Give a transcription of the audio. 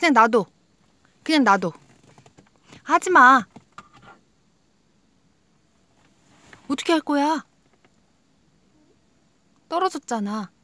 그냥 놔둬. 그냥 놔둬. 하지 마. 어떻게 할 거야? 떨어졌잖아.